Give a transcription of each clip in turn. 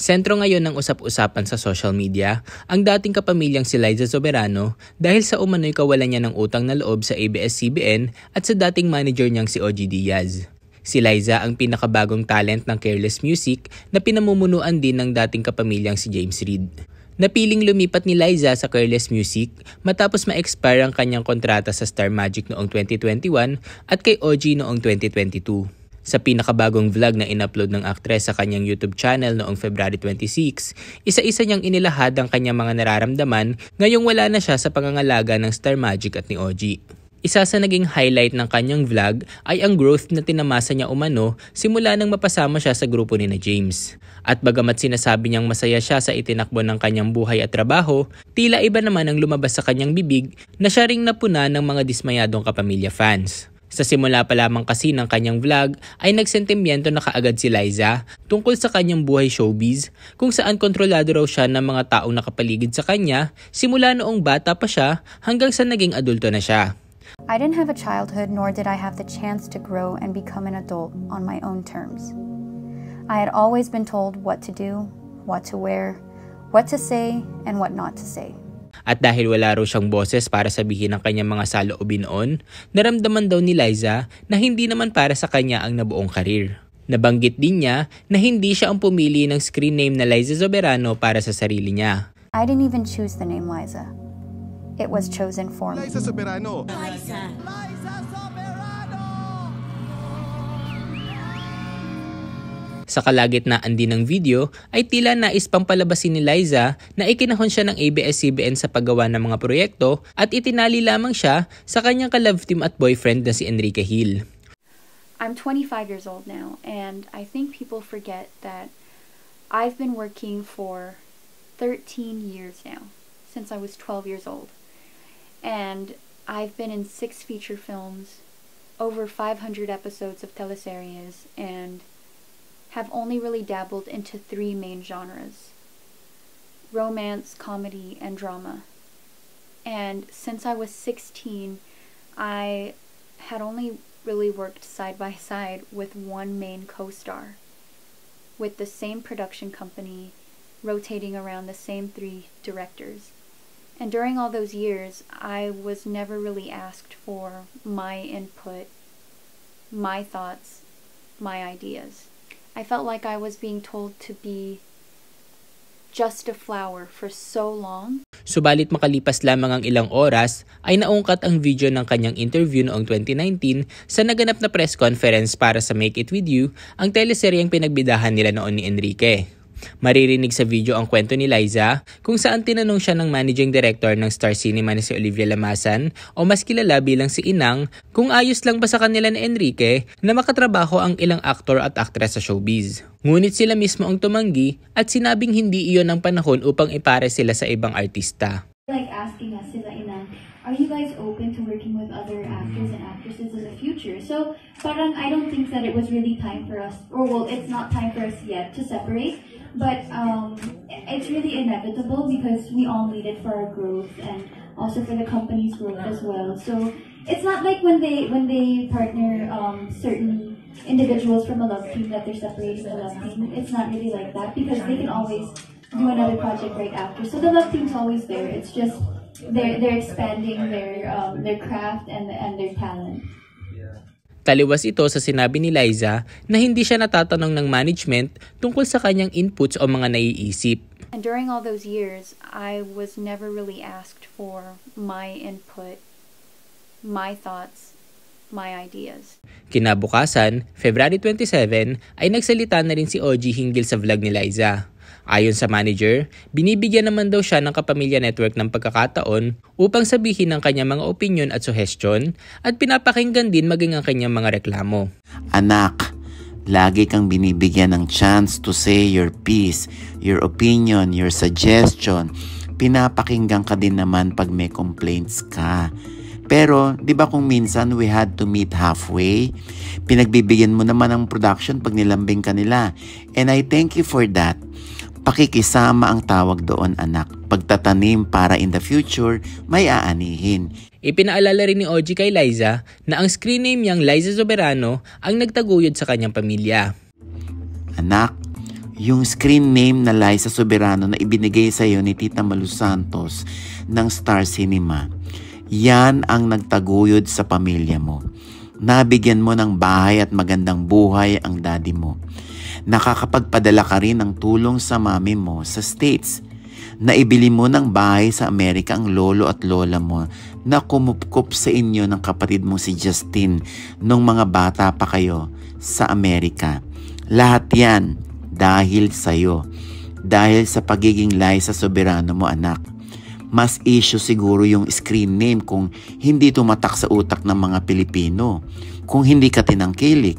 Sentro ngayon ng usap-usapan sa social media ang dating kapamilyang si Liza Soberano dahil sa umano'y kawalan niya ng utang na loob sa ABS-CBN at sa dating manager niyang si OG Diaz. Si Liza ang pinakabagong talent ng Careless Music na pinamumunuan din ng dating kapamilyang si James Reid. Napiling lumipat ni Liza sa Careless Music matapos ma-expire ang kanyang kontrata sa Star Magic noong 2021 at kay OG noong 2022. Sa pinakabagong vlog na in-upload ng aktres sa kanyang YouTube channel noong February 26, isa-isa niyang inilahad ang kanyang mga nararamdaman ngayong wala na siya sa pangangalaga ng Star Magic at ni OG. Isa sa naging highlight ng kanyang vlog ay ang growth na tinamasa niya umano simula nang mapasama siya sa grupo ni na James. At bagamat sinasabi niyang masaya siya sa itinakbo ng kanyang buhay at trabaho, tila iba naman ang lumabas sa kanyang bibig na siya ring napuna ng mga dismayadong kapamilya fans. Sa simula pa lamang kasi ng kanyang vlog ay nagsentimiento na kaagad si Liza tungkol sa kanyang buhay showbiz kung saan kontrolado raw siya ng mga taong nakapaligid sa kanya simula noong bata pa siya hanggang sa naging adulto na siya. I didn't have a childhood nor did I have the chance to grow and become an adult on my own terms. I had always been told what to do, what to wear, what to say, and what not to say. At dahil wala raw siyang boses para sabihin ang kanyang mga saloobin noon, naramdaman daw ni Liza na hindi naman para sa kanya ang nabuong karir. Nabanggit din niya na hindi siya ang pumili ng screen name na Liza Soberano para sa sarili niya. I didn't even choose the name Liza. It was chosen for me. Liza Soberano. Liza. Liza Soberano. Sa kalagitnaan din ng video ay tila nais pang palabasin ni Liza na ikinahon siya ng ABS-CBN sa paggawa ng mga proyekto at itinali lamang siya sa kanyang ka-love team at boyfriend na si Enrique Hill. I'm 25 years old now and I think people forget that I've been working for 13 years now, since I was 12 years old. And I've been in 6 feature films, over 500 episodes of teleseries, and have only really dabbled into 3 main genres: romance, comedy, and drama. And since I was 16, I had only really worked side by side with one main co-star, with the same production company, rotating around the same 3 directors. And during all those years, I was never really asked for my input, my thoughts, my ideas. I felt like I was being told to be just a flower for so long. Subalit makalipas lamang ang ilang oras ay naungkat ang video ng kanyang interview noong 2019 sa naganap na press conference para sa Make It With You, ang teleseryeng pinagbidahan nila noon ni Enrique. Maririnig sa video ang kwento ni Liza kung saan tinanong siya ng managing director ng Star Cinema na si Olivia Lamasan o mas kilala bilang si Inang kung ayos lang ba sa kanila ni Enrique na makatrabaho ang ilang aktor at aktres sa showbiz. Ngunit sila mismo ang tumanggi at sinabing hindi iyon ang panahon upang ipare sila sa ibang artista. Like asking us sila Inang, are you guys open to working with other actors and actresses in the future? So parang I don't think that it was really time for us, or well, it's not time for us yet to separate. But it's really inevitable because we all need it for our growth and also for the company's growth as well. So it's not like when they partner certain individuals from a love team that they're separating the love team. It's not really like that because they can always do another project right after. So the love team's always there. It's just they're expanding their craft and their talent. Taliwas ito sa sinabi ni Liza na hindi siya natatanong ng management tungkol sa kanyang inputs o mga naiisip. And during all those years, I was never really asked for my input, my thoughts, my ideas. Kinabukasan, February 27, ay nagsalita na rin si OG hinggil sa vlog ni Liza. Ayon sa manager, binibigyan naman daw siya ng Kapamilya Network ng pagkakataon upang sabihin ang kanyang mga opinyon at suhestyon at pinapakinggan din maging ang kanyang mga reklamo. Anak, lagi kang binibigyan ng chance to say your piece, your opinion, your suggestion. Pinapakinggan ka din naman pag may complaints ka. Pero, di ba kung minsan we had to meet halfway? Pinagbibigyan mo naman ang production pag nilambing ka nila. And I thank you for that. Pakikisama ang tawag doon, anak. Pagtatanim para in the future, may aanihin. Ipinaalala rin ni OG kay Liza na ang screen name niyang Liza Soberano ang nagtaguyod sa kanyang pamilya. Anak, Yung screen name na Liza Soberano na ibinigay sa iyo ni Tita Malu Santos ng Star Cinema, yan ang nagtaguyod sa pamilya mo. Nabigyan mo ng bahay at magandang buhay ang daddy mo. Nakakapagpadala ka rin ng tulong sa mami mo sa States. Naibili mo ng bahay sa Amerika ang lolo at lola mo na kumupkup sa inyo ng kapatid mo si Justin nung mga bata pa kayo sa Amerika. Lahat yan dahil sa'yo. Dahil sa pagiging Liza Soberano mo, anak. Mas issue siguro yung screen name kung hindi tumatak sa utak ng mga Pilipino. Kung hindi ka tinangkilik.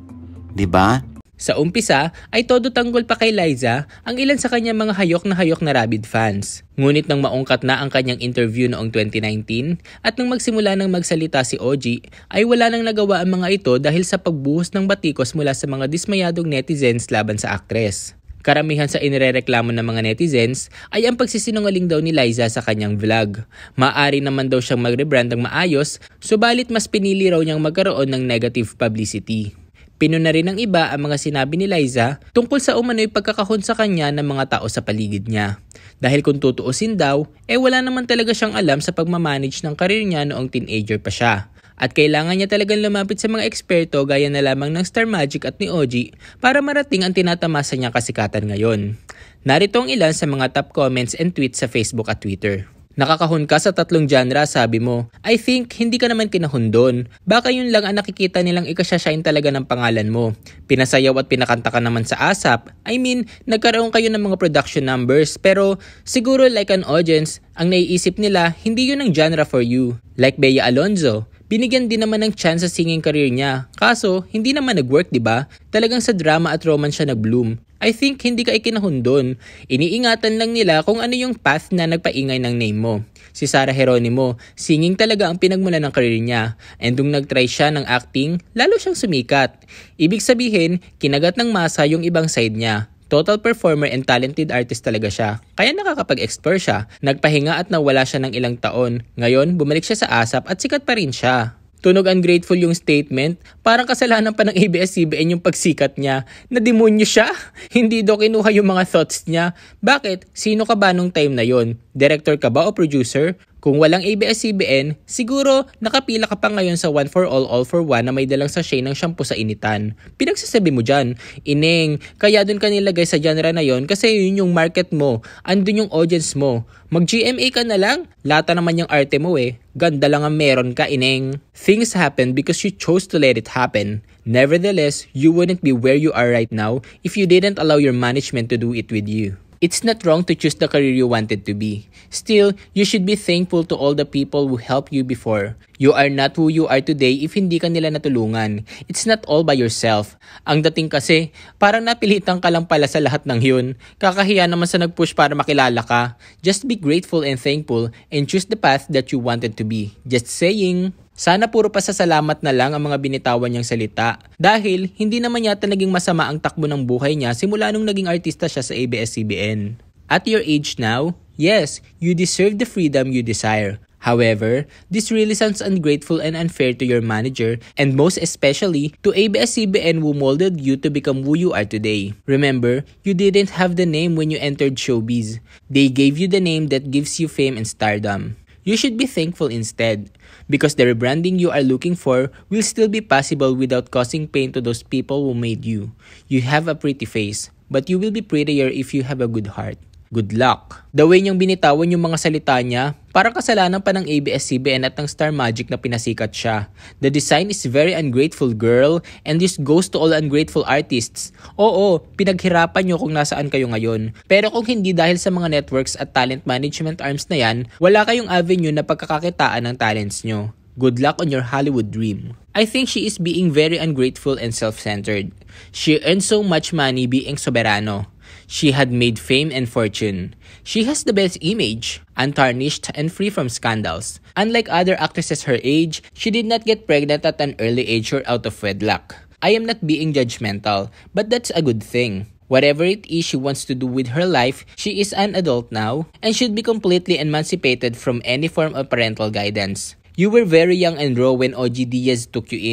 Diba? Sa umpisa ay todo tanggol pa kay Liza ang ilan sa kanyang mga hayok na rabid fans. Ngunit nang maungkat na ang kanyang interview noong 2019 at nang magsimula ng magsalita si OG ay wala nang nagawa ang mga ito dahil sa pagbuhos ng batikos mula sa mga dismayadong netizens laban sa aktres. Karamihan sa inirereklamo ng mga netizens ay ang pagsisinungaling daw ni Liza sa kanyang vlog. Maaari naman daw siyang magrebrand ng maayos, subalit mas pinili raw niyang magkaroon ng negative publicity. Pinuna rin ng iba ang mga sinabi ni Liza tungkol sa umano'y pagkakahon sa kanya ng mga tao sa paligid niya. Dahil kung tutuusin daw, wala naman talaga siyang alam sa pagmamanage ng karir niya noong teenager pa siya. At kailangan niya talagang lumapit sa mga eksperto gaya na lamang ng Star Magic at ni OG para marating ang tinatamasa niyang kasikatan ngayon. Narito ang ilan sa mga top comments and tweets sa Facebook at Twitter. Nakakahon ka sa 3 genre, sabi mo. I think hindi ka naman kinahon doon. Baka yun lang ang nakikita nilang ikasyashine talaga ng pangalan mo. Pinasayaw at pinakanta ka naman sa ASAP. I mean, nagkaroon kayo ng mga production numbers pero siguro like an audience, ang naiisip nila hindi yun ang genre for you. Like Bea Alonzo. Binigyan din naman ng chance sa singing career niya. Kaso, hindi naman nag-work, diba? Talagang sa drama at romance siya nag-bloom. I think hindi ka ikinahon doon. Iniingatan lang nila kung ano yung path na nagpaingay ng name mo. Si Sarah Geronimo, singing talaga ang pinagmula ng career niya. And nung nag-try siya ng acting, lalo siyang sumikat. Ibig sabihin, kinagat ng masa yung ibang side niya. Total performer and talented artist talaga siya. Kaya nakakapag-explore siya. Nagpahinga at nawala siya ng ilang taon. Ngayon, bumalik siya sa ASAP at sikat pa rin siya. Tunog ungrateful yung statement, parang kasalanan pa ng ABS-CBN yung pagsikat niya. Na demonyo siya? Hindi daw kinuha yung mga thoughts niya. Bakit? Sino ka ba nung time na yon? Director ka ba o producer? Kung walang ABS-CBN, siguro nakapila ka pa ngayon sa One for All for One na may dalang sachet ng shampoo sa initan. Pinagsasabi mo dyan, Ineng, kaya dun ka nilagay sa genre na yon kasi yun yung market mo, andun yung audience mo. Mag-GMA ka na lang, lata naman yung arte mo Ganda lang ang meron ka, Ineng. Things happen because you chose to let it happen. Nevertheless, you wouldn't be where you are right now if you didn't allow your management to do it with you. It's not wrong to choose the career you wanted to be. Still, you should be thankful to all the people who helped you before. You are not who you are today if hindi ka nila natulungan. It's not all by yourself. Ang dating kasi, parang napilitan ka lang pala sa lahat ng yun. Kakahiya naman sa nag-push para makilala ka. Just be grateful and thankful and choose the path that you wanted to be. Just saying. Sana puro pasasalamat na lang ang mga binitawan niyang salita dahil hindi naman yata naging masama ang takbo ng buhay niya simula nung naging artista siya sa ABS-CBN. At your age now, yes, you deserve the freedom you desire. However, this really sounds ungrateful and unfair to your manager and most especially to ABS-CBN who molded you to become who you are today. Remember, you didn't have the name when you entered showbiz. They gave you the name that gives you fame and stardom. You should be thankful instead, because the rebranding you are looking for will still be possible without causing pain to those people who made you. You have a pretty face, but you will be prettier if you have a good heart. Good luck. The way niyang binitawan yung mga salita niya, parang kasalanan pa ng ABS-CBN at ng Star Magic na pinasikat siya. The design is very ungrateful, girl, and this goes to all ungrateful artists. Oo, pinaghirapan niyo kung nasaan kayo ngayon. Pero kung hindi dahil sa mga networks at talent management arms na yan, wala kayong avenue na pagkakakitaan ng talents niyo. Good luck on your Hollywood dream. I think she is being very ungrateful and self-centered. She earned so much money being Soberano. She had made fame and fortune. She has the best image, untarnished and free from scandals. Unlike other actresses her age, she did not get pregnant at an early age or out of wedlock. I am not being judgmental, but that's a good thing. Whatever it is she wants to do with her life, she is an adult now and should be completely emancipated from any form of parental guidance. You were very young and raw when OG Diaz took you in.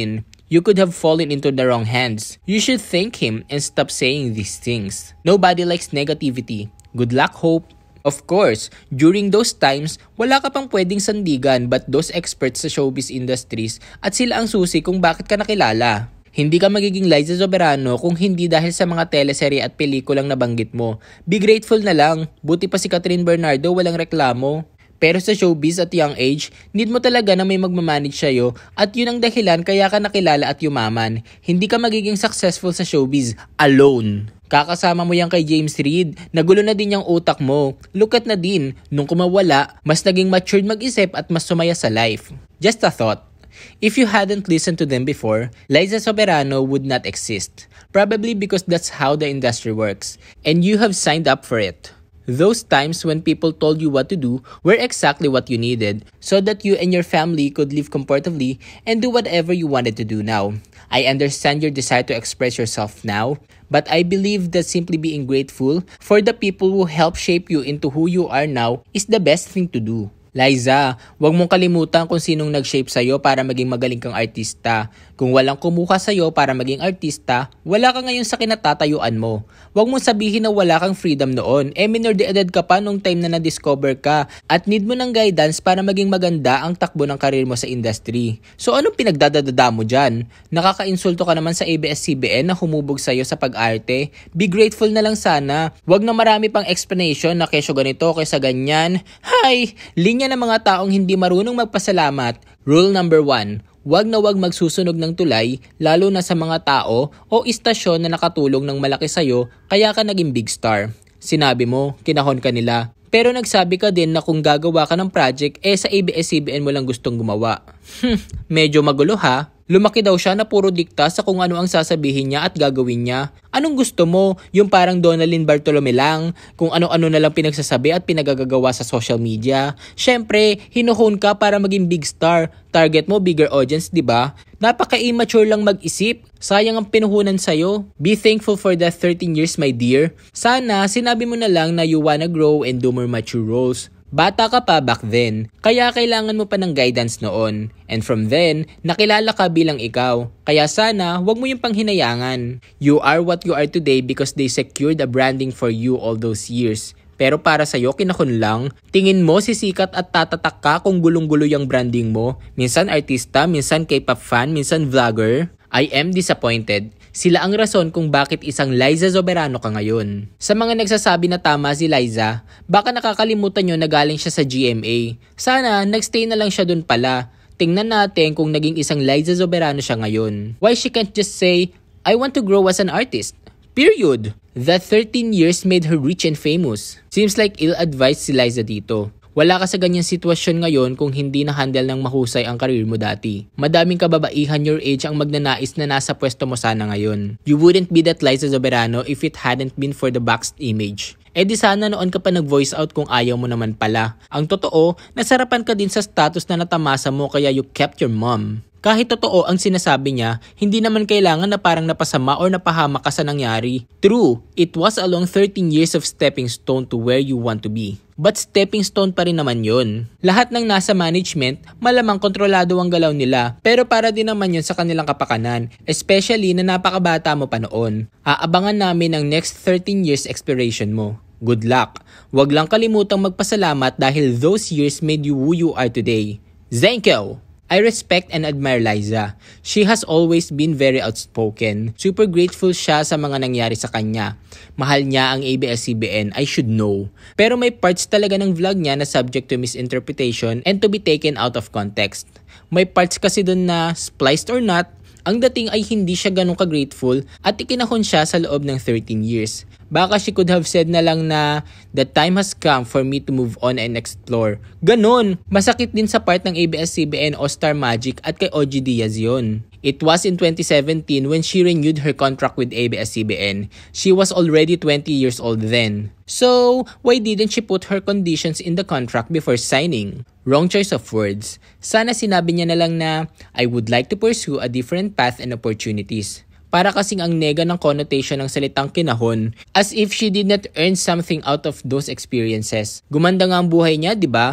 You could have fallen into the wrong hands. You should thank him and stop saying these things. Nobody likes negativity. Good luck, Hope. Of course, during those times, wala ka pang pwedeng sandigan but those experts sa showbiz industries at sila ang susi kung bakit ka nakilala. Hindi ka magiging Liza Soberano kung hindi dahil sa mga teleserye at pelikulang nabanggit mo. Be grateful na lang, buti pa si Catherine Bernardo walang reklamo. Pero sa showbiz at young age, need mo talaga na may magmamanage sa'yo at yun ang dahilan kaya ka nakilala at yumaman. Hindi ka magiging successful sa showbiz alone. Kakasama mo yan kay James Reid, nagulo na din yung utak mo. Look at Nadine, nung kumawala, mas naging matured mag-isip at mas sumaya sa life. Just a thought. If you hadn't listened to them before, Liza Soberano would not exist. Probably because that's how the industry works. And you have signed up for it. Those times when people told you what to do were exactly what you needed so that you and your family could live comfortably and do whatever you wanted to do now. I understand your desire to express yourself now, but I believe that simply being grateful for the people who help shape you into who you are now is the best thing to do. Liza, huwag mong kalimutan kung sinong nag-shape sa'yo para maging magaling kang artista. Kung walang kumuha sa'yo para maging artista, wala ka ngayon sa kinatatayuan mo. Huwag mong sabihin na wala kang freedom noon. Minor de edad ka pa nung time na na-discover ka at need mo ng guidance para maging maganda ang takbo ng karir mo sa industry. So anong pinagdadadada mo dyan? Nakaka-insulto ka naman sa ABS-CBN na humubog sa'yo sa pag-arte. Be grateful na lang sana. Huwag na marami pang explanation na kesyo ganito, kesa ganyan. Hay! Linya ng mga taong hindi marunong magpasalamat. Rule number 1. Huwag na huwag magsusunog ng tulay, lalo na sa mga tao o istasyon na nakatulong ng malaki sa'yo kaya ka naging big star. Sinabi mo, kinahon ka nila. Pero nagsabi ka din na kung gagawa ka ng project, sa ABS-CBN mo lang gustong gumawa. Medyo magulo ha? Lumaki daw siya na puro dikta sa kung ano ang sasabihin niya at gagawin niya. Anong gusto mo? Yung parang Donalyn Bartolome lang, kung ano-ano na lang pinagsasabi at pinagagagawa sa social media. Syempre, hinuhon ka para maging big star. Target mo bigger audience, di ba? Napaka-immature lang mag-isip. Sayang ang pinuhunan sa'yo. Be thankful for that 13 years, my dear. Sana, sinabi mo na lang na you wanna grow and do more mature roles. Bata ka pa back then, kaya kailangan mo pa ng guidance noon. And from then, nakilala ka bilang ikaw. Kaya sana, huwag mo yung panghinayangan. You are what you are today because they secured a branding for you all those years. Pero para sa'yo, kinahon lang. Tingin mo sisikat at tatatak ka kung gulong-gulo yung branding mo. Minsan artista, minsan K-pop fan, minsan vlogger. I am disappointed. Sila ang rason kung bakit isang Liza Soberano ka ngayon. Sa mga nagsasabi na tama si Liza, baka nakakalimutan nyo na galing siya sa GMA. Sana, nagstay na lang siya dun pala. Tingnan natin kung naging isang Liza Soberano siya ngayon. Why she can't just say, I want to grow as an artist. Period. That 13 years made her rich and famous. Seems like ill-advised si Liza dito. Wala ka sa ganyang sitwasyon ngayon kung hindi na-handle ng mahusay ang karir mo dati. Madaming kababaihan your age ang magnanais na nasa pwesto mo sana ngayon. You wouldn't be that Liza Soberano if it hadn't been for the boxed image. Di sana noon ka pa nag-voice out kung ayaw mo naman pala. Ang totoo, nasarapan ka din sa status na natamasa mo kaya you kept your mom. Kahit totoo ang sinasabi niya, hindi naman kailangan na parang napasama or napahamak ka sa nangyari. True, it was a long 13 years of stepping stone to where you want to be. But stepping stone pa rin naman yun. Lahat ng nasa management, malamang kontrolado ang galaw nila. Pero para din naman yun sa kanilang kapakanan, especially na napakabata mo pa noon. Aabangan namin ang next 13 years expiration mo. Good luck. Huwag lang kalimutang magpasalamat dahil those years made you who you are today. Thank you! I respect and admire Liza. She has always been very outspoken. Super grateful siya sa mga nangyari sa kanya. Mahal niya ang ABS-CBN, I should know. Pero may parts talaga ng vlog niya na subject to misinterpretation and to be taken out of context. May parts kasi dun na, spliced or not, ang dating ay hindi siya ganun ka-grateful at ikinahon siya sa loob ng 13 years. Baka she could have said na lang na, the time has come for me to move on and explore. Ganon! Masakit din sa part ng ABS-CBN o Star Magic at kay OG Diaz yun. It was in 2017 when she renewed her contract with ABS-CBN. She was already 20 years old then. So, why didn't she put her conditions in the contract before signing? Wrong choice of words. Sana sinabi niya na lang na, I would like to pursue a different path and opportunities. Para kasing ang nega ng connotation ng salitang kinahon, as if she did not earn something out of those experiences. Gumanda nga ang buhay niya, di ba?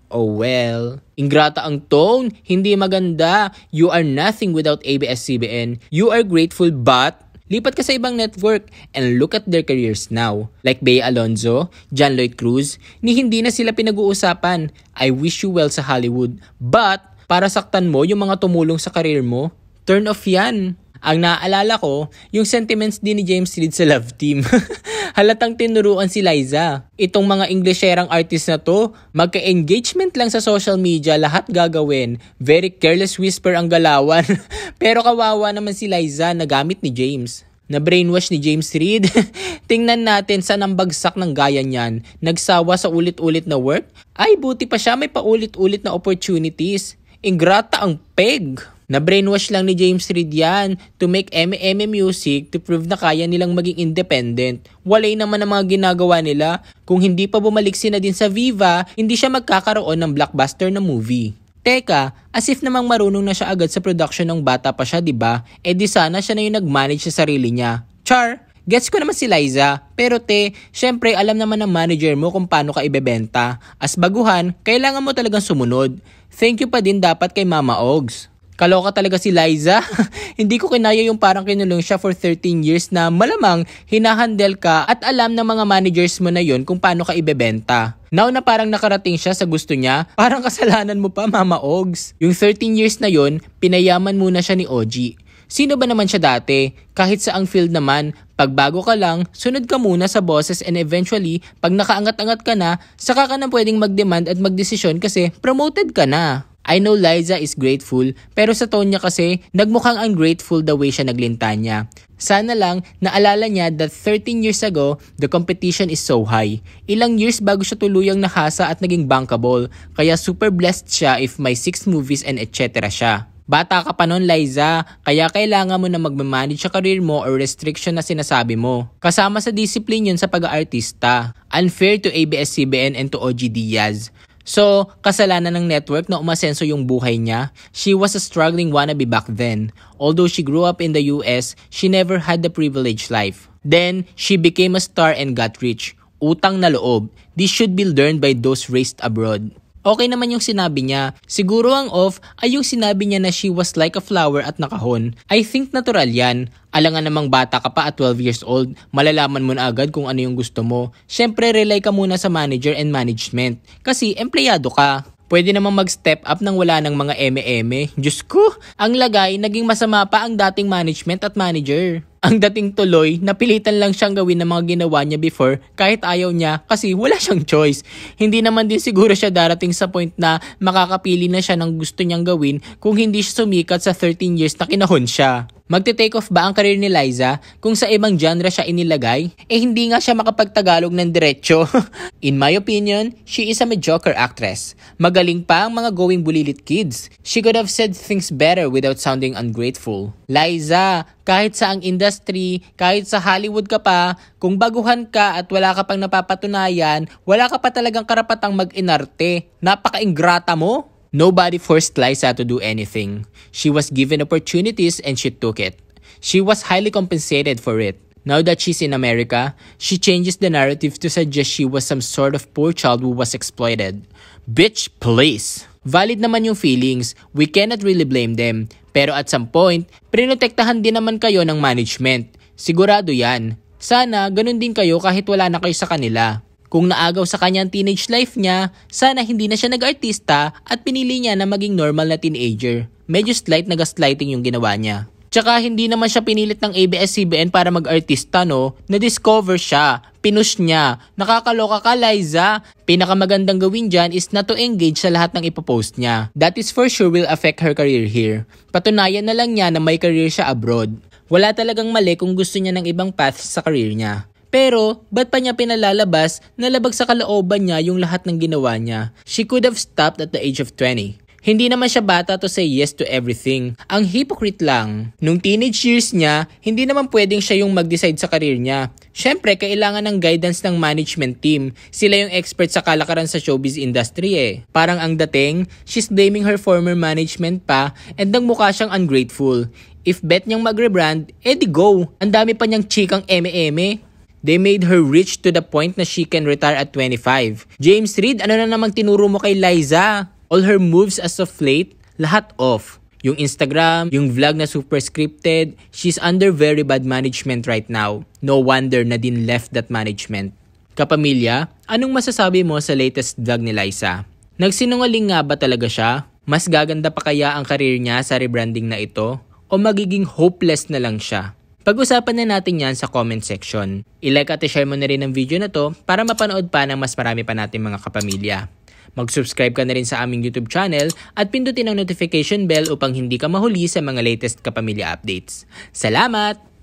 Oh well. Ingrata ang tone, hindi maganda. You are nothing without ABS-CBN. You are grateful but lipat ka sa ibang network and look at their careers now. Like Bea Alonzo, John Lloyd Cruz, ni hindi na sila pinag-uusapan. I wish you well sa Hollywood. But, para saktan mo yung mga tumulong sa career mo, turn off yan. Ang naaalala ko, yung sentiments din ni James Reid sa Love Team. Halatang tinuruan si Liza. Itong mga Englisherang artist na to, magka-engagement lang sa social media, lahat gagawin. Very careless whisper ang galawan. Pero kawawa naman si Liza na gamit ni James. Na brainwash ni James Reid. Tingnan natin saan ang bagsak ng gaya niyan. Nagsawa sa ulit-ulit na work? Ay, buti pa siya may paulit-ulit na opportunities. Ingrata ang peg. Na-brainwash lang ni James Reid yan to make eme music to prove na kaya nilang maging independent. Walay naman ang mga ginagawa nila. Kung hindi pa bumalik si Nadine sa Viva, hindi siya magkakaroon ng blockbuster na movie. Teka, as if namang marunong na siya agad sa production ng bata pa siya, diba? Eh di sana siya na yung nag-manage sa sarili niya. Char! Gets ko naman si Liza, pero syempre alam naman ng manager mo kung paano ka ibebenta. As baguhan, kailangan mo talagang sumunod. Thank you pa din dapat kay Mama Ogs. Kaloka talaga si Liza. Hindi ko kinaya yung parang kinulong siya for 13 years na malamang hinahandle ka at alam ng mga managers mo na yun kung paano ka ibebenta. Now na parang nakarating siya sa gusto niya, parang kasalanan mo pa, Mama Ogs. Yung 13 years na yun, pinayaman muna siya ni OG. Sino ba naman siya dati? Kahit sa ang field naman, pag bago ka lang, sunod ka muna sa bosses and eventually, pag nakaangat-angat ka na, saka ka na pwedeng mag-demand at magdesisyon kasi promoted ka na. I know Liza is grateful, pero sa tone niya kasi, nagmukhang ungrateful the way siya naglinta niya. Sana lang, naalala niya that 13 years ago, the competition is so high. Ilang years bago siya tuluyang nakasa at naging bankable, kaya super blessed siya if may 6 movies and etc. siya. Bata ka pa nun, Liza, kaya kailangan mo na magmamanage sa career mo or restriction na sinasabi mo. Kasama sa discipline yun sa pag-aartista. Unfair to ABS-CBN and to OG Diaz. So, kasalanan ng network na umasenso yung buhay niya. She was a struggling wannabe back then. Although she grew up in the US, she never had the privileged life. Then, she became a star and got rich. Utang na loob. This should be learned by those raised abroad. Okay naman yung sinabi niya. Siguro ang off ay yung sinabi niya na she was like a flower at nakahon. I think natural yan. Alangan namang bata ka pa at 12 years old, malalaman mo na agad kung ano yung gusto mo. Syempre rely ka muna sa manager and management. Kasi empleyado ka. Pwede namang mag-step up nang wala ng mga eme-eme. Diyos ko, ang lagay, naging masama pa ang dating management at manager. Ang dating tuloy, napilitan lang siyang gawin ng mga ginawa niya before kahit ayaw niya kasi wala siyang choice. Hindi naman din siguro siya darating sa point na makakapili na siya ng gusto niyang gawin kung hindi siya sumikat sa 13 years na kinahon siya. Magte-take off ba ang career ni Liza kung sa ibang genre siya inilagay? Eh hindi nga siya makapagtagalog ng diretso. In my opinion, she is a mediocre actress. Magaling pa ang mga going bulilit kids. She could have said things better without sounding ungrateful. Liza, kahit sa ang industry, kahit sa Hollywood ka pa, kung baguhan ka at wala ka pang napapatunayan, wala ka pa talagang karapatang mag-inarte. Napaka-ingrata mo. Nobody forced Liza to do anything. She was given opportunities and she took it. She was highly compensated for it. Now that she's in America, she changes the narrative to suggest she was some sort of poor child who was exploited. Bitch, please! Valid naman yung feelings. We cannot really blame them. Pero at some point, prinotektahan din naman kayo ng management. Sigurado yan. Sana ganun din kayo kahit wala na kayo sa kanila. Kung naagaw sa kanyang teenage life niya, sana hindi na siya nag-artista at pinili niya na maging normal na teenager. Medyo slight na gaslighting yung ginawa niya. Tsaka hindi naman siya pinilit ng ABS-CBN para mag-artista, no? Na-discover siya. Pinush niya. Nakakaloka ka, Liza. Pinakamagandang gawin dyan is not to engage sa lahat ng ipopost niya. That is for sure will affect her career here. Patunayan na lang niya na may career siya abroad. Wala talagang mali kung gusto niya ng ibang path sa career niya. Pero, ba't pa niya pinalalabas na labag sa kalooban niya yung lahat ng ginawa niya? She could have stopped at the age of 20. Hindi naman siya bata to say yes to everything. Ang hypocrite lang. Nung teenage years niya, hindi naman pwedeng siya yung mag-decide sa career niya. Syempre, kailangan ng guidance ng management team. Sila yung expert sa kalakaran sa showbiz industry eh. Parang ang dating, she's blaming her former management pa and nagmukha siyang ungrateful. If bet niyang mag-rebrand, edi go. Ang dami pa niyang chikang eme-eme. They made her rich to the point na she can retire at 25. James Reid, ano na namang tinuro mo kay Liza? All her moves as of late, lahat off. Yung Instagram, yung vlog na super scripted, she's under very bad management right now. No wonder na din left that management. Kapamilya, anong masasabi mo sa latest vlog ni Liza? Nagsinungaling nga ba talaga siya? Mas gaganda pa kaya ang career niya sa rebranding na ito? O magiging hopeless na lang siya? Pag-usapan na natin yan sa comment section. I-like at i-share mo na rin ang video na to para mapanood pa ng mas marami pa natin mga kapamilya. Mag-subscribe ka na rin sa aming YouTube channel at pindutin ang notification bell upang hindi ka mahuli sa mga latest kapamilya updates. Salamat!